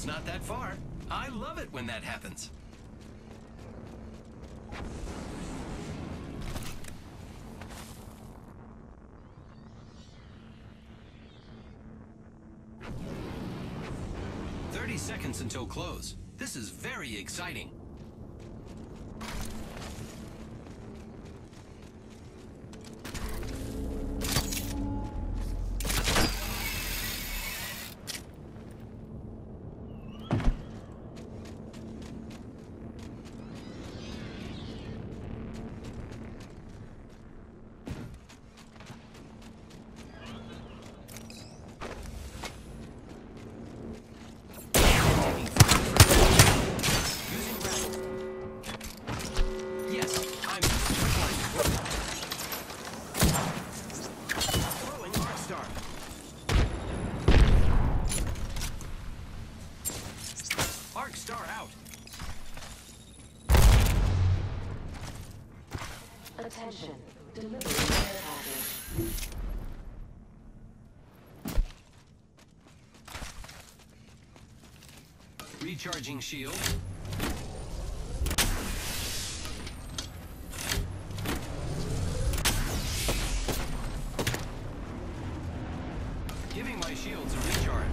Ring's not that far. I love it when that happens. Seconds until close. This is very exciting. Star out. Attention. Delivery care package. Recharging shield. Giving my shields a recharge.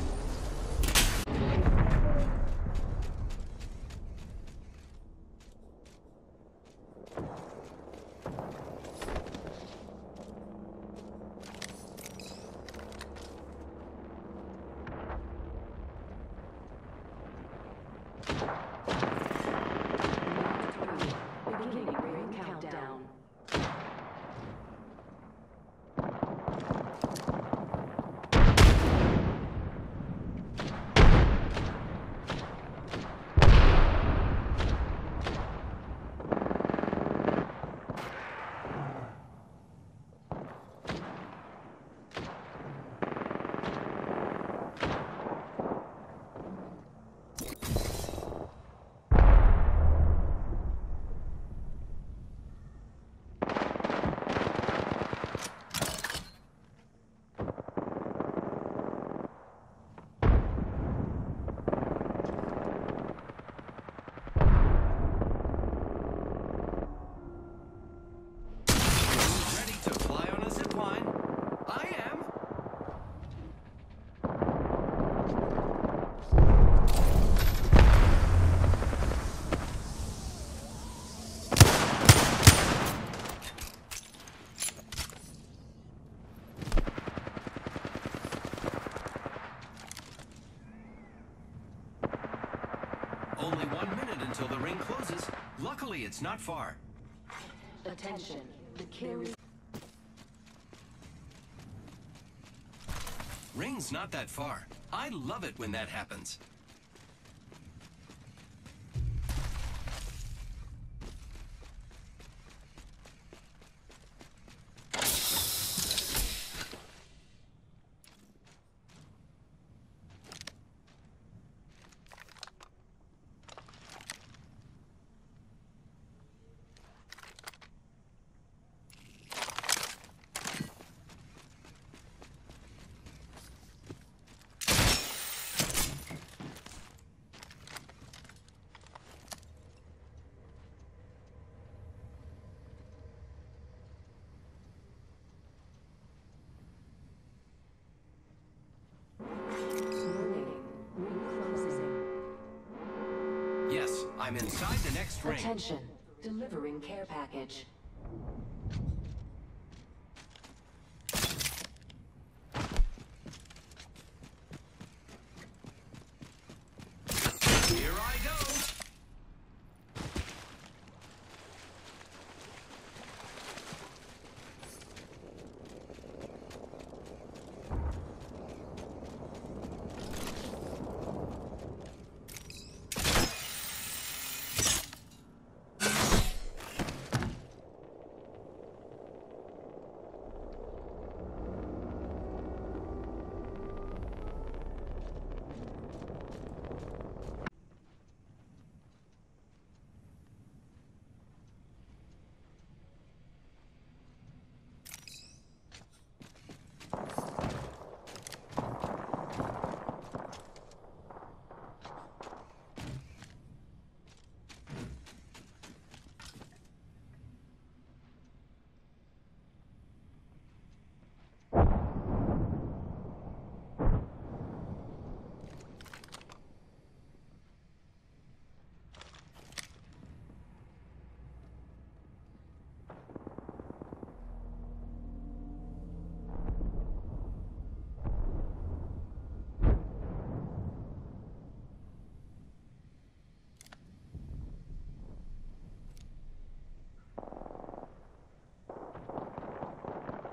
Only 1 minute until the ring closes. Luckily, it's not far. Attention. The kill. Ring's not that far. I love it when that happens. Yes, I'm inside the next ring. Attention. Delivering care package. Here I go.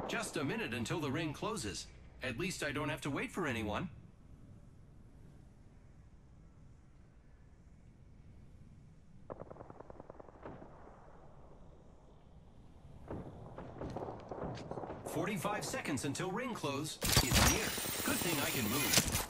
Just a minute until the ring closes. At least I don't have to wait for anyone. "45 seconds until ring close. It's near. Good thing I can move."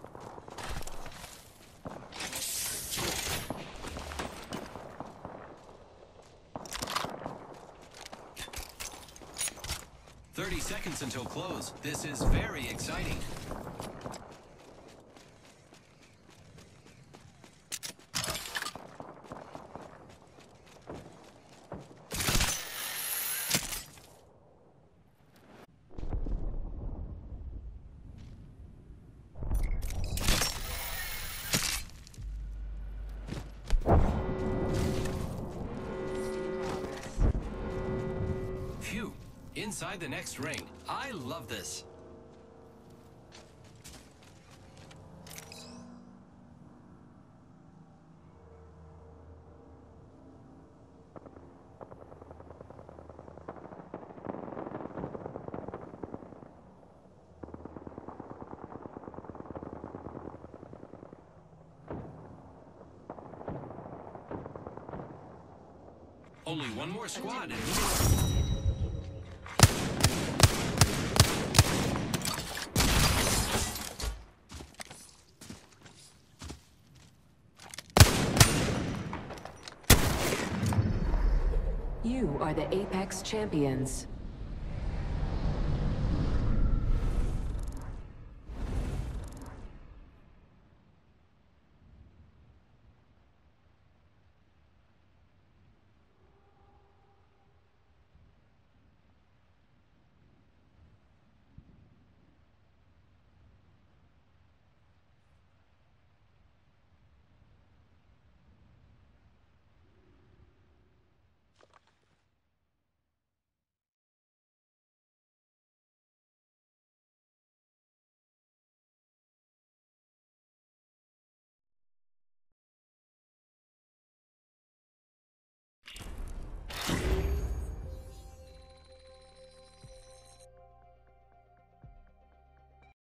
"30 seconds until close. This is very exciting." Phew. Inside the next ring. I love this. Only one more squad and You are the Apex Champions.